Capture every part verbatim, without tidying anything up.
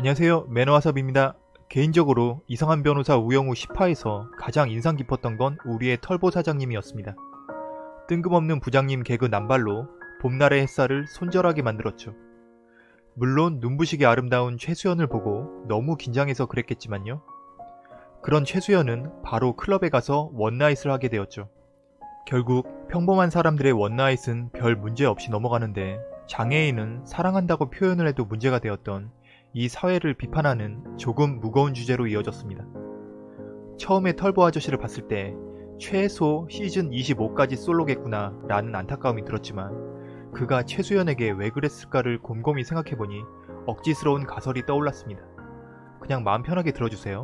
안녕하세요, 매너와섭입니다. 개인적으로 이상한 변호사 우영우 십 화에서 가장 인상 깊었던 건 우리의 털보 사장님이었습니다. 뜬금없는 부장님 개그 남발로 봄날의 햇살을 손절하게 만들었죠. 물론 눈부시게 아름다운 최수연을 보고 너무 긴장해서 그랬겠지만요. 그런 최수연은 바로 클럽에 가서 원나잇을 하게 되었죠. 결국 평범한 사람들의 원나잇은 별 문제 없이 넘어가는데 장애인은 사랑한다고 표현을 해도 문제가 되었던 이 사회를 비판하는 조금 무거운 주제로 이어졌습니다. 처음에 털보 아저씨를 봤을 때 최소 시즌 이십오까지 솔로겠구나 라는 안타까움이 들었지만 그가 최수연에게 왜 그랬을까를 곰곰이 생각해보니 억지스러운 가설이 떠올랐습니다. 그냥 마음 편하게 들어주세요.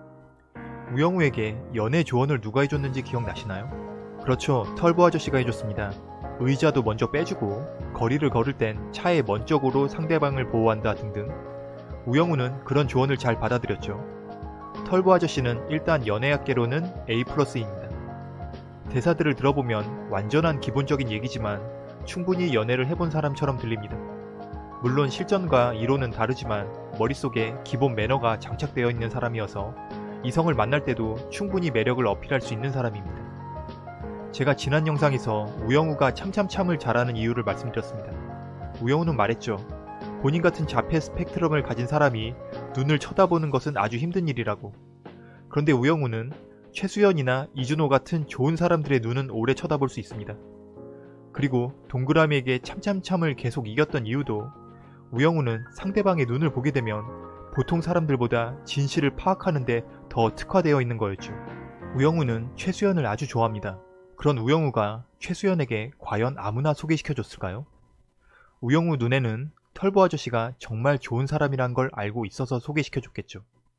우영우에게 연애 조언을 누가 해줬는지 기억나시나요? 그렇죠, 털보 아저씨가 해줬습니다. 의자도 먼저 빼주고 거리를 걸을 땐 차의 먼 쪽으로 상대방을 보호한다 등등. 우영우는 그런 조언을 잘 받아들였죠. 털보 아저씨는 일단 연애학계로는 에이 플러스입니다. 대사들을 들어보면 완전한 기본적인 얘기지만 충분히 연애를 해본 사람처럼 들립니다. 물론 실전과 이론은 다르지만 머릿속에 기본 매너가 장착되어 있는 사람이어서 이성을 만날 때도 충분히 매력을 어필할 수 있는 사람입니다. 제가 지난 영상에서 우영우가 참참참을 잘하는 이유를 말씀드렸습니다. 우영우는 말했죠. 본인 같은 자폐 스펙트럼을 가진 사람이 눈을 쳐다보는 것은 아주 힘든 일이라고. 그런데 우영우는 최수연이나 이준호 같은 좋은 사람들의 눈은 오래 쳐다볼 수 있습니다. 그리고 동그라미에게 참참참을 계속 이겼던 이유도 우영우는 상대방의 눈을 보게 되면 보통 사람들보다 진실을 파악하는데 더 특화되어 있는 거였죠. 우영우는 최수연을 아주 좋아합니다. 그런 우영우가 최수연에게 과연 아무나 소개시켜줬을까요? 우영우 눈에는 털보 아저씨가 정말 좋은 사람이란 걸 알고 있어서 소개시켜줬겠죠.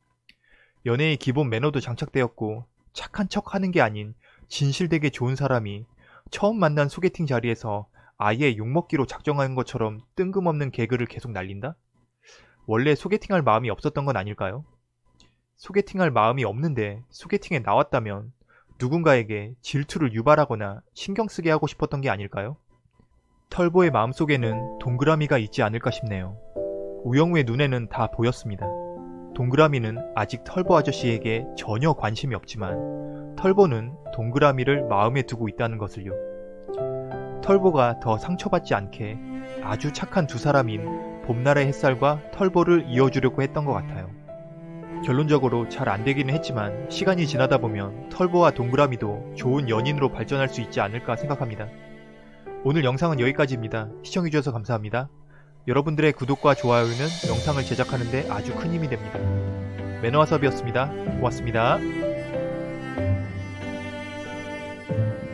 연애의 기본 매너도 장착되었고 착한 척 하는 게 아닌 진실되게 좋은 사람이 처음 만난 소개팅 자리에서 아예 욕먹기로 작정한 것처럼 뜬금없는 개그를 계속 날린다? 원래 소개팅할 마음이 없었던 건 아닐까요? 소개팅할 마음이 없는데 소개팅에 나왔다면 누군가에게 질투를 유발하거나 신경쓰게 하고 싶었던 게 아닐까요? 털보의 마음속에는 동그라미가 있지 않을까 싶네요. 우영우의 눈에는 다 보였습니다. 동그라미는 아직 털보 아저씨에게 전혀 관심이 없지만 털보는 동그라미를 마음에 두고 있다는 것을요. 털보가 더 상처받지 않게 아주 착한 두 사람인 봄날의 햇살과 털보를 이어주려고 했던 것 같아요. 결론적으로 잘 안되기는 했지만 시간이 지나다 보면 털보와 동그라미도 좋은 연인으로 발전할 수 있지 않을까 생각합니다. 오늘 영상은 여기까지입니다. 시청해주셔서 감사합니다. 여러분들의 구독과 좋아요는 영상을 제작하는 데 아주 큰 힘이 됩니다. 매너와섭이었습니다. 고맙습니다.